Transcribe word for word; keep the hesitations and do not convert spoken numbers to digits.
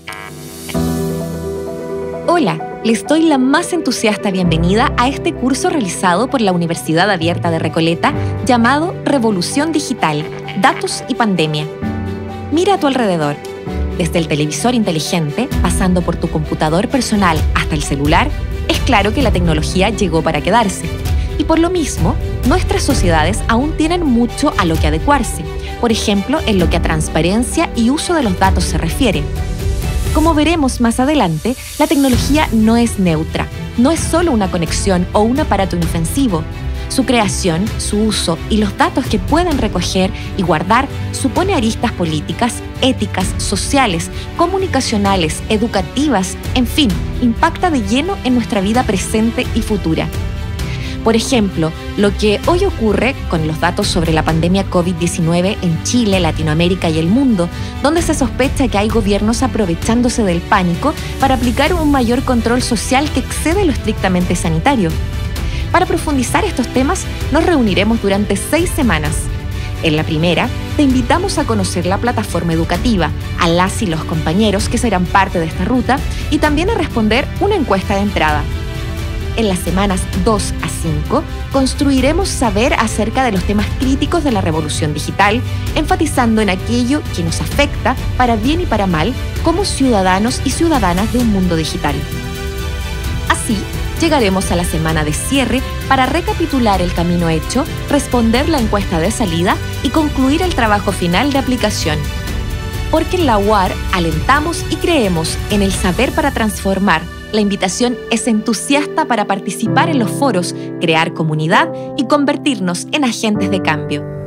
Hola, les doy la más entusiasta bienvenida a este curso realizado por la Universidad Abierta de Recoleta llamado Revolución Digital, Datos y Pandemia. Mira a tu alrededor. Desde el televisor inteligente, pasando por tu computador personal hasta el celular, es claro que la tecnología llegó para quedarse. Y por lo mismo, nuestras sociedades aún tienen mucho a lo que adecuarse, por ejemplo, en lo que a transparencia y uso de los datos se refiere. Como veremos más adelante, la tecnología no es neutra, no es solo una conexión o un aparato inofensivo. Su creación, su uso y los datos que pueden recoger y guardar supone aristas políticas, éticas, sociales, comunicacionales, educativas, en fin, impacta de lleno en nuestra vida presente y futura. Por ejemplo, lo que hoy ocurre con los datos sobre la pandemia COVID diecinueve en Chile, Latinoamérica y el mundo, donde se sospecha que hay gobiernos aprovechándose del pánico para aplicar un mayor control social que excede lo estrictamente sanitario. Para profundizar estos temas, nos reuniremos durante seis semanas. En la primera, te invitamos a conocer la plataforma educativa, a las y los compañeros que serán parte de esta ruta y también a responder una encuesta de entrada. En las semanas dos a cinco, construiremos saber acerca de los temas críticos de la revolución digital, enfatizando en aquello que nos afecta, para bien y para mal, como ciudadanos y ciudadanas de un mundo digital. Así, llegaremos a la semana de cierre para recapitular el camino hecho, responder la encuesta de salida y concluir el trabajo final de aplicación. Porque en la U A R alentamos y creemos en el saber para transformar. La invitación es entusiasta para participar en los foros, crear comunidad y convertirnos en agentes de cambio.